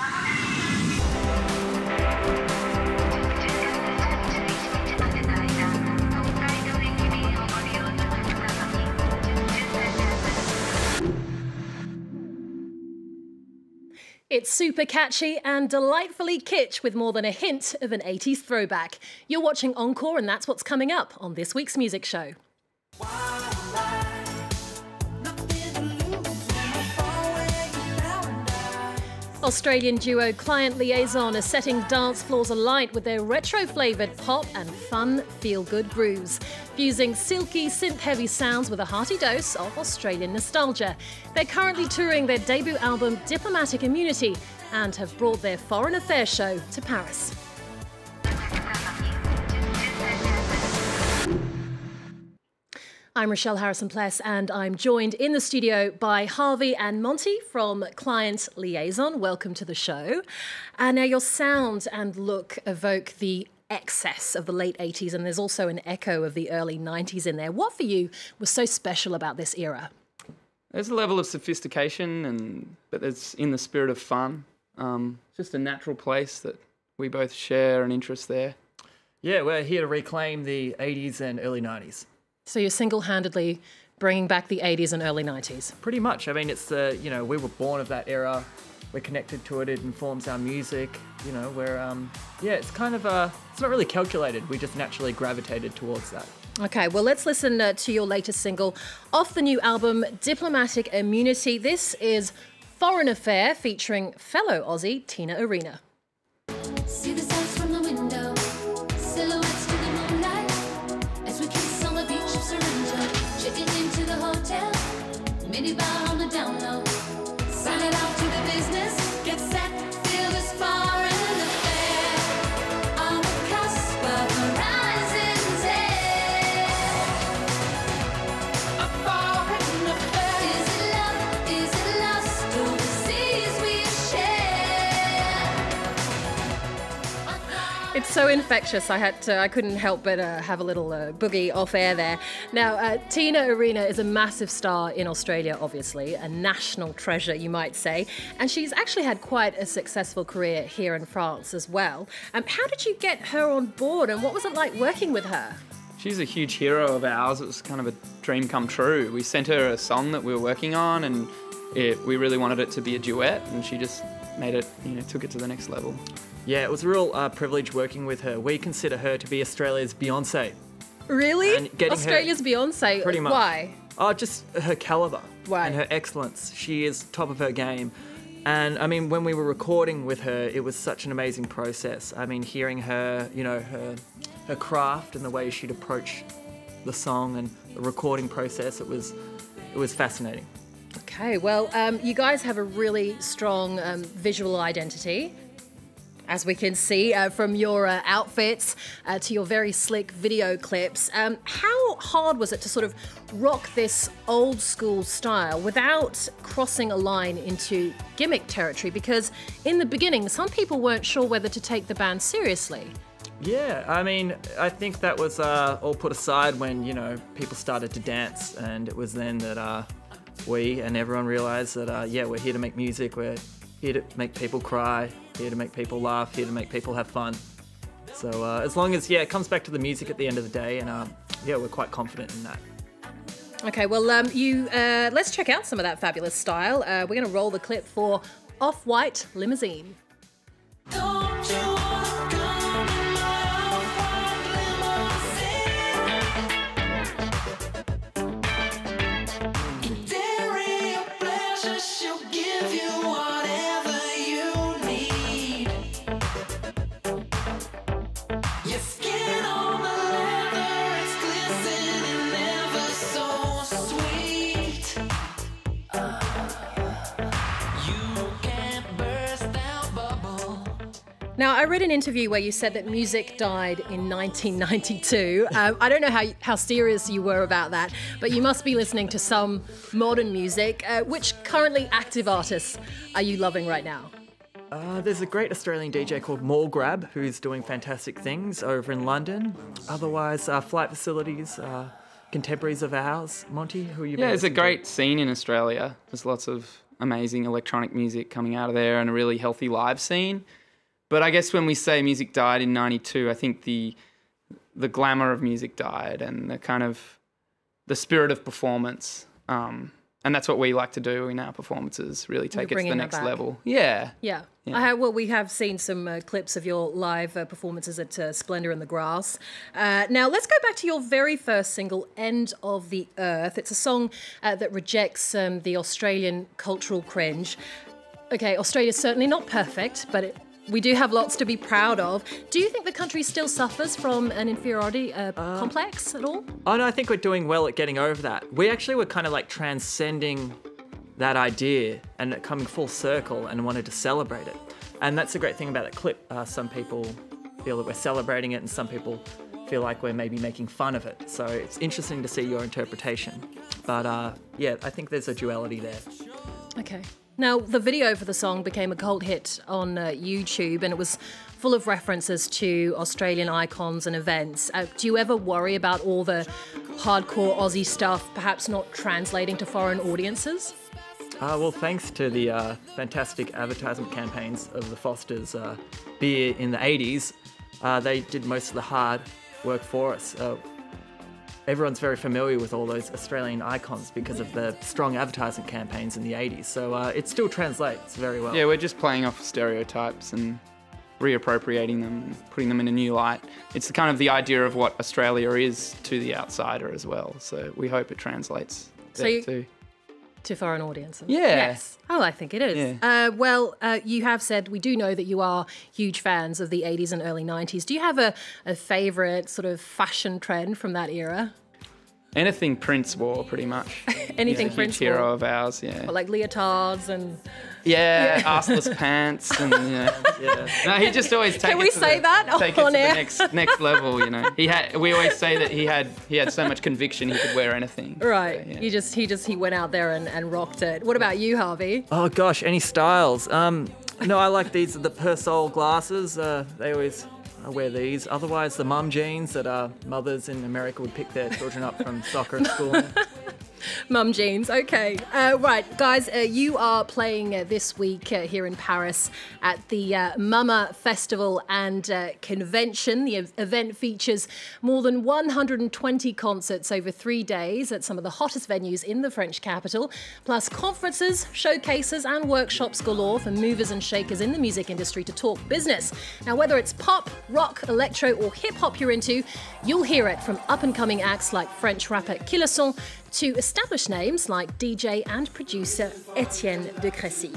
It's super catchy and delightfully kitsch with more than a hint of an 80s throwback. You're watching Encore and that's what's coming up on this week's music show. Australian duo Client Liaison are setting dance floors alight with their retro-flavoured pop and fun feel-good grooves, fusing silky synth-heavy sounds with a hearty dose of Australian nostalgia. They're currently touring their debut album Diplomatic Immunity and have brought their Foreign Affairs show to Paris. I'm Rochelle Harrison-Pless and I'm joined in the studio by Harvey and Monty from Client Liaison. Welcome to the show. Now your sound and look evoke the excess of the late 80s and there's also an echo of the early 90s in there. What for you was so special about this era? There's a level of sophistication but it's in the spirit of fun. Just a natural place that we both share an interest there. Yeah, we're here to reclaim the 80s and early 90s. So you're single-handedly bringing back the 80s and early 90s? Pretty much. I mean, it's the, we were born of that era. We're connected to it. It informs our music. It's kind of, it's not really calculated. We just naturally gravitated towards that. Okay, well, let's listen to your latest single off the new album, Diplomatic Immunity. This is Foreign Affair featuring fellow Aussie Tina Arena. See the sights from the window, silhouettes to the moonlight, as we kiss on the beach of Surrender, checking into the hotel, minibar on the down low, sign it out to the business, get set, feel this foreign affair, on the cusp of horizon's edge, a foreign affair, is it love, is it lust, overseas we share. It's so infectious. I couldn't help but have a little boogie off air there. Now, Tina Arena is a massive star in Australia, obviously, a national treasure, you might say, and she's actually had quite a successful career here in France as well. How did you get her on board, and what was it like working with her? She's a huge hero of ours. It was kind of a dream come true. We sent her a song that we were working on, and we really wanted it to be a duet, and she just made it, took it to the next level. Yeah, it was a real privilege working with her. We consider her to be Australia's Beyonce. Really? Australia's Beyonce? Pretty much. Why? Oh, just her calibre. Right. And her excellence. She is top of her game. And, I mean, when we were recording with her, it was such an amazing process. I mean, hearing her, her craft and the way she'd approach the song and the recording process, it was fascinating. Okay, well, you guys have a really strong visual identity, as we can see from your outfits to your very slick video clips. How hard was it to sort of rock this old school style without crossing a line into gimmick territory? Because in the beginning, some people weren't sure whether to take the band seriously. Yeah, I mean, I think that was all put aside when, people started to dance, and it was then that we and everyone realised that, we're here to make music, we're here to make people cry, here to make people laugh, here to make people have fun. So as long as, it comes back to the music at the end of the day, and we're quite confident in that. Okay, well, let's check out some of that fabulous style. We're going to roll the clip for Off-White Limousine. Don't you wanna come in my off-white limousine? Dairy or pleasure, she'll give you whatever you need. Your skin on the leather, it's glistening ever so sweet. You can't burst that bubble. Now, I read an interview where you said that music died in 1992. I don't know how serious you were about that, but you must be listening to some modern music. Which currently active artists are you loving right now? There's a great Australian DJ called Mall Grab who's doing fantastic things over in London. Otherwise, Flight Facilities, contemporaries of ours. Monty, who are you? Yeah, it's a great scene in Australia. There's lots of amazing electronic music coming out of there and a really healthy live scene. But I guess when we say music died in 92, I think the glamour of music died and the kind of the spirit of performance. And that's what we like to do in our performances, really take it to the next level. Yeah. Yeah. Well, we have seen some clips of your live performances at Splendour in the Grass. Now, let's go back to your very first single, End of the Earth. It's a song that rejects the Australian cultural cringe. Okay, Australia's certainly not perfect, but we do have lots to be proud of. Do you think the country still suffers from an inferiority complex at all? Oh, no, I think we're doing well at getting over that. We actually were kind of like transcending that idea and coming full circle and wanted to celebrate it. And that's the great thing about that clip. Some people feel that we're celebrating it and some people feel like we're maybe making fun of it. So it's interesting to see your interpretation. But yeah, I think there's a duality there. Okay. Now, the video for the song became a cult hit on YouTube, and it was full of references to Australian icons and events. Do you ever worry about all the hardcore Aussie stuff perhaps not translating to foreign audiences? Well, thanks to the fantastic advertisement campaigns of the Foster's beer in the 80s, they did most of the hard work for us. Everyone's very familiar with all those Australian icons because of the strong advertising campaigns in the 80s. So it still translates very well. Yeah, we're just playing off stereotypes and reappropriating them and putting them in a new light. It's the kind of the idea of what Australia is to the outsider as well. So we hope it translates too. To foreign audiences. Yeah. Yes. Oh, I think it is. Yeah. Well, you have said, we do know that you are huge fans of the 80s and early 90s. Do you have a favourite sort of fashion trend from that era? Anything Prince wore, pretty much. Anything He's a Prince huge hero wore? of ours, yeah. Or like leotards and... Yeah, arseless pants and yeah. No, he just always take Can it we to say the, that take it on to air? the next level, you know. We always say that he had so much conviction he could wear anything. Right. So, yeah. He went out there and rocked it. What about you, Harvey? Oh gosh, any styles? No, I like these, the Persol glasses. They always wear these. Otherwise, the mum jeans that mothers in America would pick their children up from soccer and school in. Mum jeans, okay. Right, guys, you are playing this week here in Paris at the Mama Festival and Convention. The event features more than 120 concerts over 3 days at some of the hottest venues in the French capital, plus conferences, showcases and workshops galore for movers and shakers in the music industry to talk business. Now, whether it's pop, rock, electro or hip-hop you're into, you'll hear it from up-and-coming acts like French rapper Liaison to established names like DJ and producer Etienne de Crécy.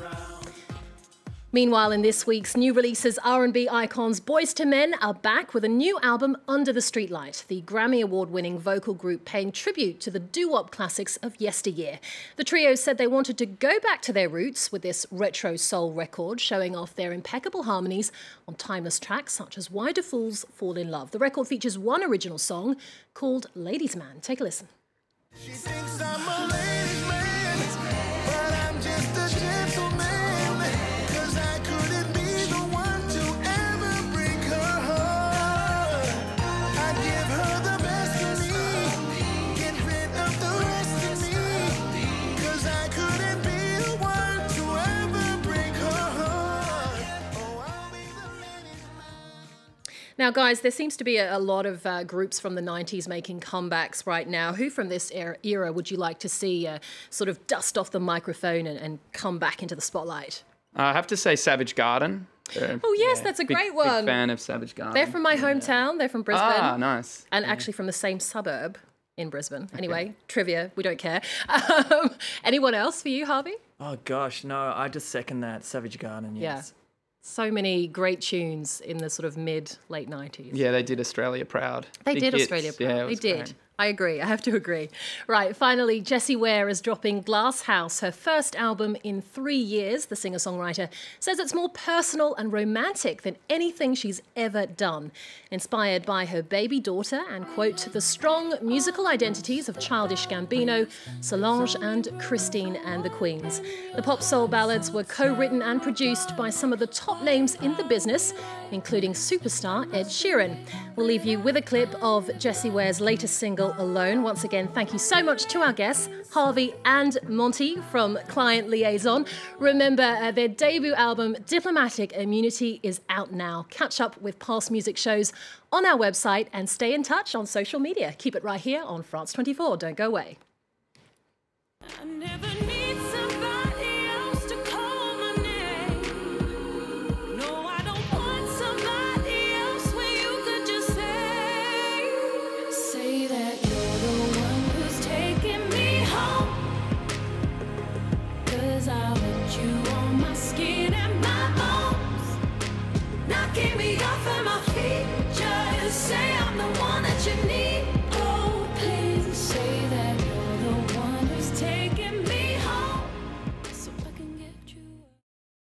Meanwhile, in this week's new releases, R&B icons Boyz II Men are back with a new album, Under the Streetlight, the Grammy Award-winning vocal group paying tribute to the doo-wop classics of yesteryear. The trio said they wanted to go back to their roots with this retro soul record, showing off their impeccable harmonies on timeless tracks such as Why Do Fools Fall in Love. The record features one original song called Ladies Man. Take a listen. She thinks I'm a ladies' man, but I'm just a gentleman, 'cause I couldn't be the one to ever break her heart. I give her the best of me, get rid of the rest of me, 'cause I couldn't be the one to ever break her heart. Oh, I'll be the ladies' man. Now, guys, there seems to be a lot of groups from the 90s making comebacks right now. Who from this era would you like to see sort of dust off the microphone and come back into the spotlight? I have to say Savage Garden. Oh, yes, that's a great one. Big fan of Savage Garden. They're from my hometown. They're from Brisbane. Ah, nice. And actually from the same suburb in Brisbane. Anyway, trivia, we don't care. Anyone else for you, Harvey? Oh gosh, no, I just second that. Savage Garden, yes. Yeah. So many great tunes in the sort of mid-late 90s. Yeah, they did Australia proud. They Big did hits. Australia proud. Yeah, it They was did. great. I agree. I have to agree. Right, finally, Jessie Ware is dropping Glass House, her first album in 3 years. The singer-songwriter says it's more personal and romantic than anything she's ever done. Inspired by her baby daughter and, quote, the strong musical identities of Childish Gambino, Solange and Christine and the Queens. The pop soul ballads were co-written and produced by some of the top names in the business, including superstar Ed Sheeran. We'll leave you with a clip of Jessie Ware's latest single, Feel Alone. Once again, thank you so much to our guests, Harvey and Monty from Client Liaison. Remember, their debut album, Diplomatic Immunity, is out now. Catch up with past music shows on our website and stay in touch on social media. Keep it right here on France 24. Don't go away. I never need somebody else to call my name. No, I don't want somebody else when you could just say that you're the one who's taking me home. 'Cause I want you on my skin and my bones, knocking me off of my feet. Just say I'm the one that you need.